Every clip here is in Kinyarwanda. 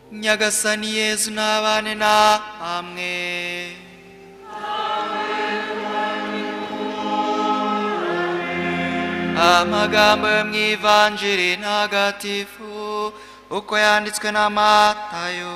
Nyagasani Yezu nabane na amwe. Amagambo yo mu Ivanjiri ntagatifu uko yanditswe na Matayo.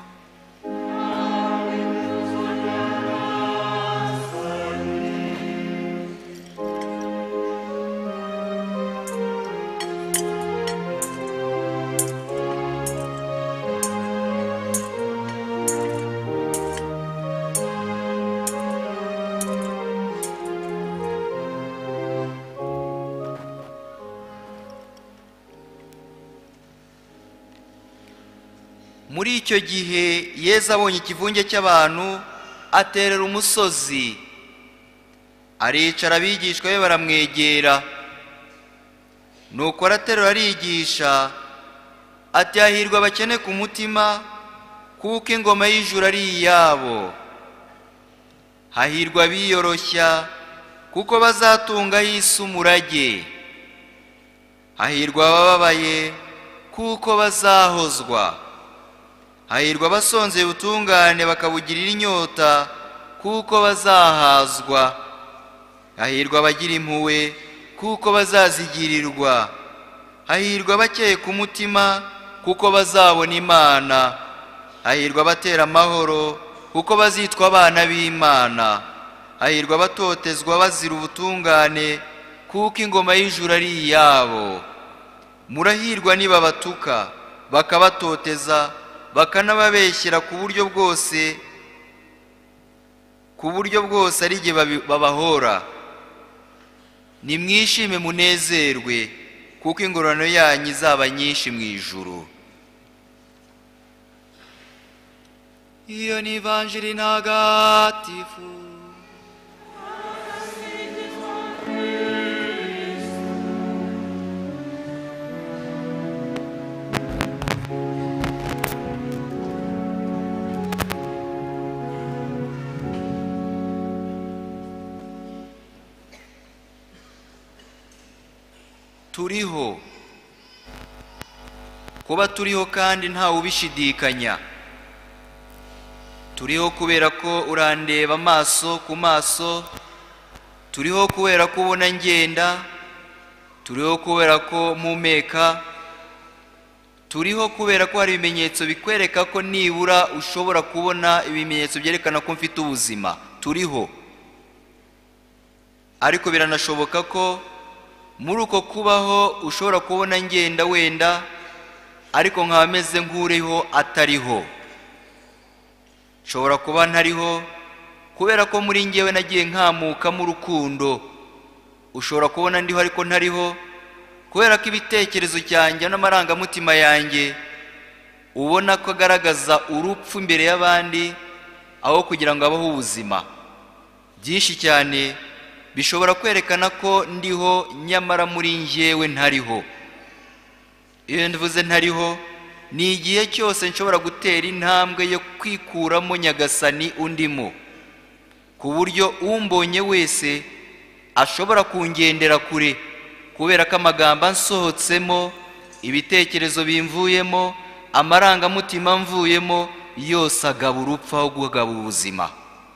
Muri icyo gihe Yesu abonye ikivunge cy'abantu aterera umusozi, aricara abigishwa be baramwegera. Nuko araterura arigisha ati hahirwa abakene ku mutima kuko ingoma y'ijuru ari iyabo. Hahirwa abiyoroshya kuko bazatunga isi umurage. Hahirwa abababaye kuko bazahozwa. Hahirwa abasonzeye ubutungane bakabugirira inyota kuko bazahazwa. Hahirwa abagira impuhwe kuko bazazigirirwa. Hahirwa abakeye ku mutima kuko bazabona Imana. Hahirwa abatera amahoro kuko bazitwa abana b'Imana. Hahirwa abatotezwa bazira ubutungane kuko ingoma y'ijuru ari iyabo. Murahirwa nibabatuka bakabatoteza bakanababeshyera ku buryo bwose ari igihe babahora. Nimwishime munezerwe kuko ingororano yanyu izaba nyinshi mu ijuru. Iyo ni Ivanjiri ntagatifu. Turiho. Kuba turiho kandi ntawe ubishidikanya. Turiho kubera ko urandeba amaso ku maso. Turiho kubera ko ubona ngenda. Turiho kubera ko mpumeka. Turiho kubera ko hari ibimenyetso bikwereka ko nibura ushobora kubona ibimenyetso byerekana ko mfite ubuzima. Turiho. Ariko biranashoboka ko muri uko kubaho ushobora kubona ngenda wenda ariko nkaba meze nk'uriho atariho. Nshobora kuba ntariho kubera ko muri ngewe nagiye nkamukamo urukundo. Ushobora kubona ndiho ariko ntariho kubera ko ibitekerezo cyanjye n'amarangamutima yanjye ubona ko agaragaza urupfu imbere y'abandi aho kugira ngo abeho ubuzima. Byinshi cyane bishobora kwerekana ko ndiho nyamara muri njyewe ntariho. Iyo ndavuze ntariho ni igihe cyose nshobora gutera intambwe yo kwikuramo Nyagasani undimo, ku buryo umbonye wese ashobora kungendera kure kubera ko amagambo ansohotsemo, ibitekerezo bimvuyemo, amarangamutima mvuyemo yose agaba urupfu aho kugaba ubuzima.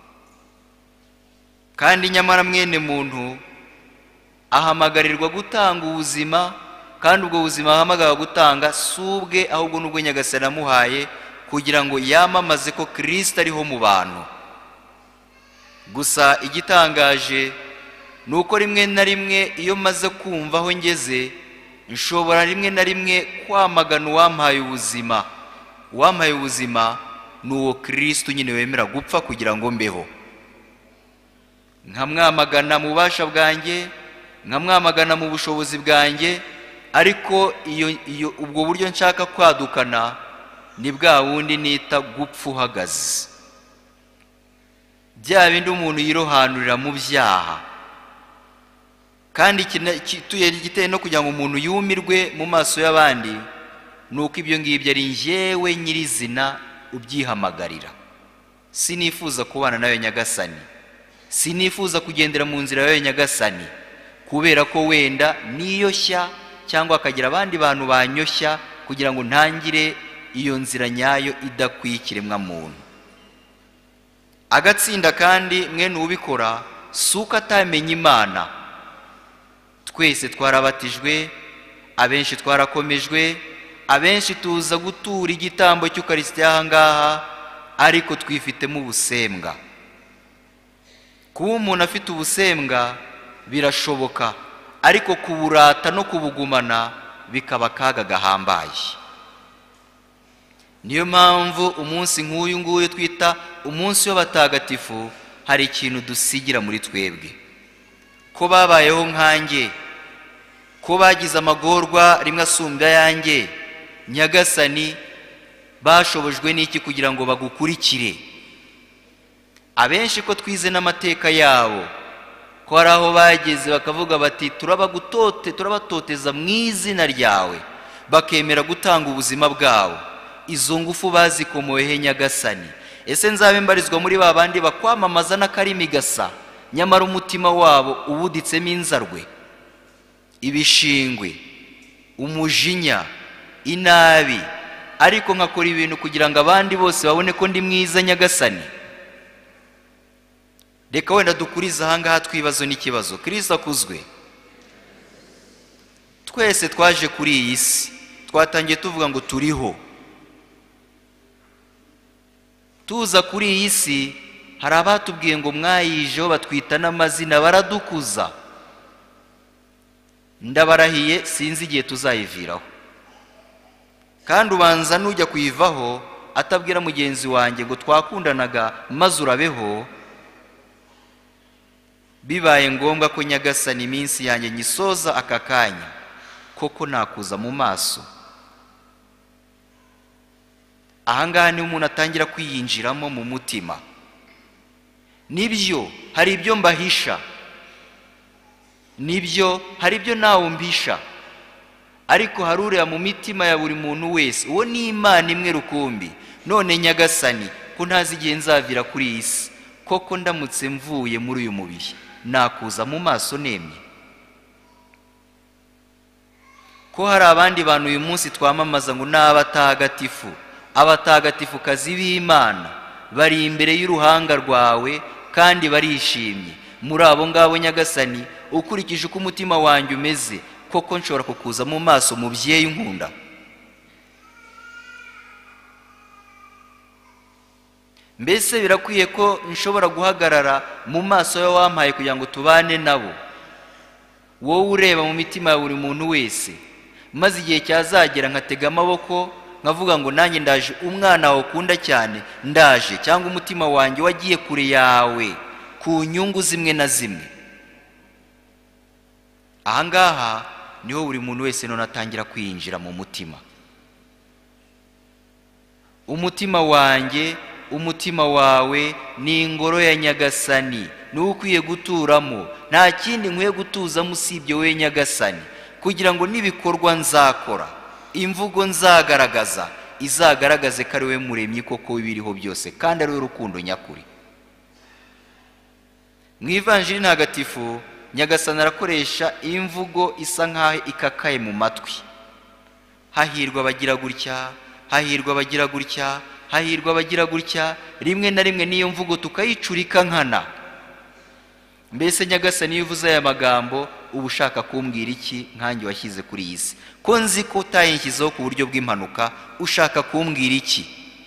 Kandi nyamara mwene muntu ahamagarirwa gutanga ubuzima, kandi ubwo buzima ahamagarirwa gutanga si ubwe ahubwo n'ubwo Nyagasani amuhaye kugira ngo yamamaze ko Kristo ariho mu bantu. Gusa igitangaje ni uko rimwe na rimwe iyo maze kumva aho ngeze nshobora rimwe na rimwe kwamagana uwampaye ubuzima. Uwampaye ubuzima ni uwo Kristo nyine wemera gupfa kugira ngo mbeho. Nkamwamagana mu bubasha bwanjye, nkamwamagana mu bushobozi bwanjye, ariko iyo ubwo buryo nshaka kwadukana ni bwa wundi nita gupfa uhagaze. Bya bindi umuntu yirohanurira mu byaha. Kandi giteye no kugira ngo umuntu yumirwe mu maso y'abandi, nuko ibyo ngibyo ari njyewe nyirizina ubyihamagarira. Sinifuza kubana nawe Nyagasani. Sinifuza kugendera mu nzira yawe Nyagasani kubera ko wenda niyoshya cyangwa akagira abandi bantu banyoshya kugira ngo ntangire iyo nzira nyayo idakwiye ikiremwa muntu. Agatsinda kandi mwene ubikora si uko atamenye Imana. Twese twarabatijwe, abenshi twarakomejwe, abenshi tuza gutura igitambo cy'Ukarisitiya aha ngaha, ariko twifitemo ubusembwa. Kuba umuntu afite ubusembwa birashoboka, ariko kuburata no kubugumana bikaba akaga gahambaye. Niyo mpamvu umunsi nk'uyu nguyu twita umunsi w'abatagatifu hari ikintu dusigira muri twebwe. Ko babayeho nkanjye, ko bagize amagorwa rimwe asumbya ayanjye, Nyagasani bashobojwe n'iki kugira ngo bagukurikire? Abenshi ko twize n'amateka yabo, ko hari aho bageze bakavuga bati turabatoteza mu izina ryawe, bakemera gutanga ubuzima bwabo. Izo ngufu bazikomoyehe Nyagasani? Ese nzabe mbarizwa muri ba bandi bakwamamaza n'akarimi gasa, nyamara umutima wabo ubuditsemo inzarwe, ibishingwe, umujinya, inabi, ariko nkakora ibintu kugira ngo abandi bose babone ko ndi mwiza Nyagasani? Reka wenda dukuriza aha ngaha twibazo n'ikibazo. Kristo akuzwe. Twese twaje kuri iyi si, twatangiye tuvuga ngo turiho. Tuza kuri iyi si hari abatubwiye ngo mwayijeho, batwita n'amazina, baradukuza. Ndabarahiye sinzi igihe tuzayiviraho. Kandi ubanza nujya kuyivaho atabwira mugenzi wanjye ngo twakundanaga maze urabeho, bibaye ngombwa ko Nyagasani iminsi yanjye nyisoza aka kanya, koko nakuza mu maso. Aha ngaha niho umuntu atangira kwiyinjiramo mu mutima. Nibyo hari ibyo mbahisha, nibyo hari ibyo nawe umpisha, ariko harurira mu mitima ya buri muntu wese. Uwo ni Imana imwe rukumbi. None Nyagasani, ko ntazi igihe nzavira kuri iyi si, koko ndamutse mvuye muri uyu mubiri nakuza mu maso nemye? Ko hari abandi bantu uyu munsi twamamaza ngo n'abatagatifu, abatagatifukazi b'Imana, bari imbere y'uruhanga rwawe kandi barishimye. Muri abo ngabo Nyagasani, ukurikije uko umutima wanjye umeze, koko nshobora kukuza mu maso mubyeyi nkunda? Mbese birakwiye ko nshobora guhagarara mu maso yawe wampaye kugira ngo tubane nabo, wowe ureba mu mitima ya buri muntu wese, maze igihe cyazagera nkatega amaboko nkavuga ngo nanjye ndaje, umwana wawe ukunda cyane ndaje, cyangwa umutima wanjye wagiye kure yawe ku nyungu zimwe na zimwe? Aha ngaha niho buri muntu wese none atangira kwinjira mu mutima. Umutima wanjye, umutima wawe ni ingoro ya Nyagasani, niwo ukwiye guturamo. Nta kindi nkwiye gutuzamo usibye wowe Nyagasani, kugira ngo n'ibikorwa nzakora, imvugo nzagaragaza, izagaragaze ko ari we muremyi koko w'ibiriho byose, kandi ari we rukundo nyakuri. Mu Ivanjiri ntagatifu Nyagasani arakoresha imvugo isa nkaho ikakaye mu matwi. Hahirwa abagira gutya, hahirwa abagira gutya, hahirwa abagira gutya. Rimwe na rimwe n'iyo mvugo tukayicurika nkana. Mbese Nyagasani iyo uvuze aya magambo uba ushaka kumbwira iki nkanjye washyize kuri iyi si? Ko nzi ko utayinshyizeho ku buryo bw'impanuka, ushaka kumbwira iki?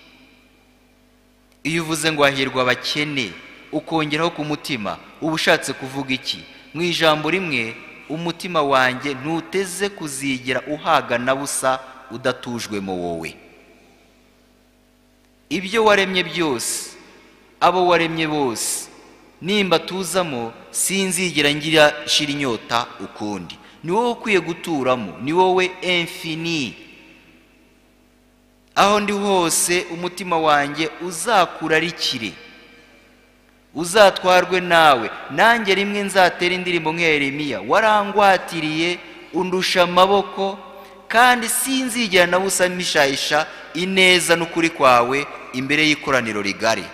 Iyo uvuze ngo hahirwa abakene ukongeraho ku mutima, uba ushatse kuvuga iki? Mu ijambo rimwe, umutima wanjye ntuteze kuzigera uhaga na busa udatujwemo wowe. Ibyo waremye byose, abo waremye bose, nimba tuzamo sinzigera ngira shira inyota ukundi. Ni wowe ukwiye guturamo, ni wowe infini. Aho ndi hose umutima wanjye uzakurarikire, uzatwarwe nawe. Nanjye rimwe nzatera indirimbo nk'iya Yeremiya, warangwatiriye undusha amaboko, kandi sinzigera na busa mishayisha ineza n'ukuri kwawe imbere y'ikoraniro rigari.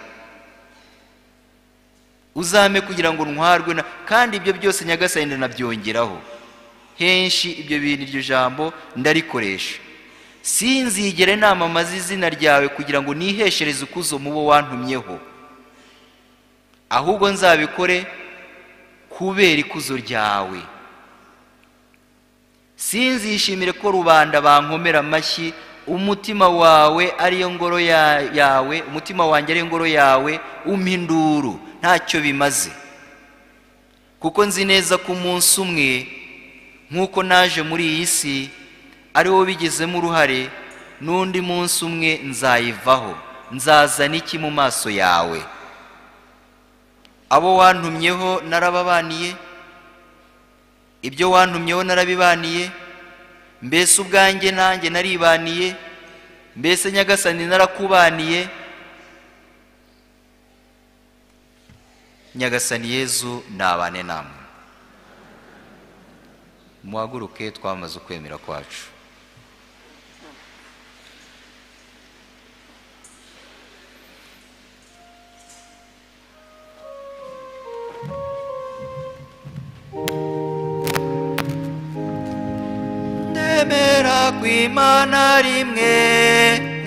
Uzame kugira ngo ntwarwe na, kandi ibyo byose Nyagasani nabyongeraho henshi. Ibyo bintu, iryo jambo ndarikoresha. sinzigere namamaza izina ryawe kugira ngo niheshereze ikuzo mu bo wantumyeho, ahubwo nzabikore kubera ikuzo ryawe. Sinzishimire ko rubanda bankomera amashyi, umutima wawe ariyo ngoro yawe, umutima wanjye ariyo ngoro yawe, umpa induru ntacyo bimaze. Kuko nzi neza ko umunsi umwe nk'uko naje muri iyi si ari wo bigizemo uruhare, n'undi munsi umwe nzayivaho. Nzazana iki mu maso yawe? Abo wantumyeho narababaniye, ibyo wantumyeho narabibaniye, mbese ubwanjye nanjye naribaniye, mbese Nyagasani narakubaniye. Nyagasani Yezu nabane namwe. Muhaguruke twamaze ukwemera kwacu. Ndemera kw'Imana rimwe